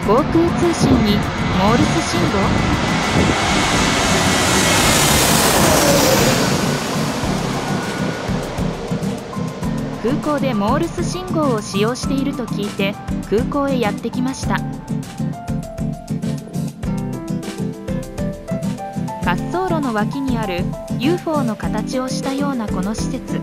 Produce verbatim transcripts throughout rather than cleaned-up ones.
航空通信にモールス信号。空港でモールス信号を使用していると聞いて空港へやってきました。滑走路の脇にある ユーフォー の形をしたようなこの施設、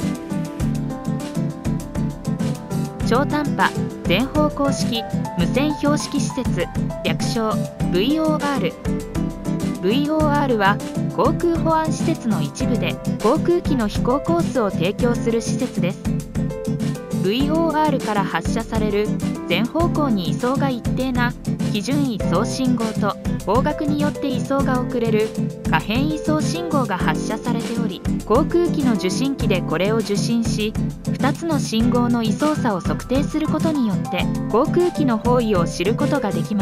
超短波全方向式無線標識施設、略称 ブイオーアール。 ブイオーアール は航空保安施設の一部で航空機の飛行コースを提供する施設です。 ブイオーアール から発射される全方向に位相が一定な基準位相信号と方角によって位相が遅れる可変位相信号が発射されており、航空機の受信機でこれを受信し、ふたつの信号の位相差を測定することによって航空機の方位を知ることができます。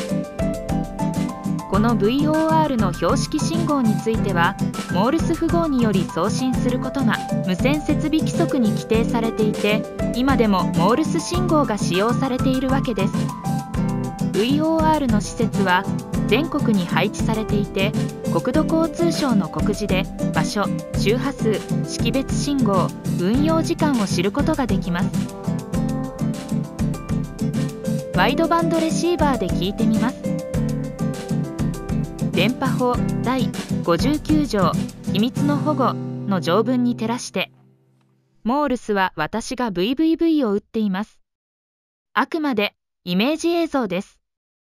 この ブイオーアール の標識信号についてはモールス符号により送信することが無線設備規則に規定されていて、今でもモールス信号が使用されているわけです。 ブイオーアール の施設は全国に配置されていて、国土交通省の告示で場所、周波数、識別信号、運用時間を知ることができます。ワイドバンドレシーバーで聞いてみます。電波法だいごじゅうきゅう条秘密の保護の条文に照らして、モールスは私が ブイブイブイ を打っています。あくまでイメージ映像です。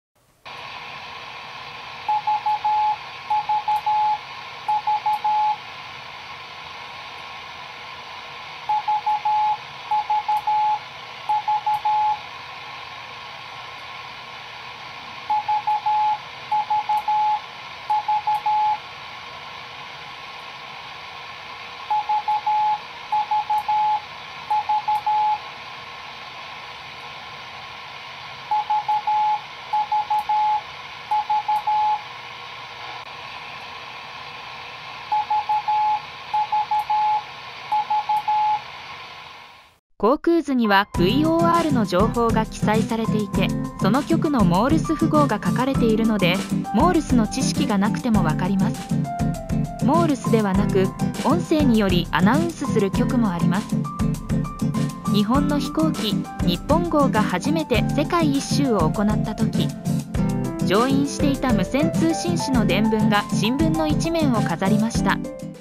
航空図には ブイオーアール の情報が記載されていて、その局のモールス符号が書かれているので、モールスの知識がなくても分かります。モールスではなく音声によりアナウンスする局もあります。日本の飛行機日本号が初めて世界一周を行った時、乗員していた無線通信士の伝聞が新聞の一面を飾りました。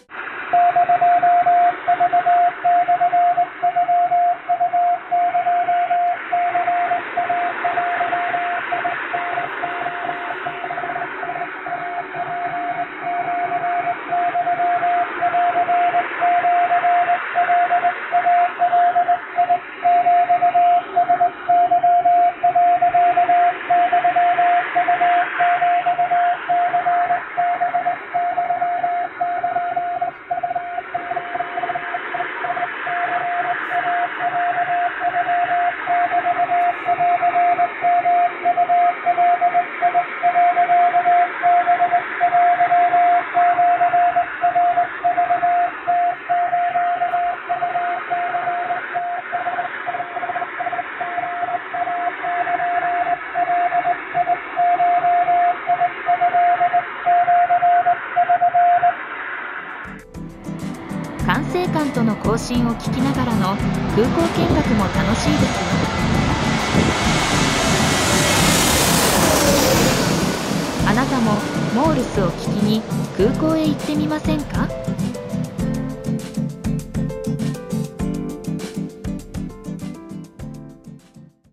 管制官との交信を聞きながらの空港見学も楽しいですよ。あなたもモールスを聞きに空港へ行ってみませんか？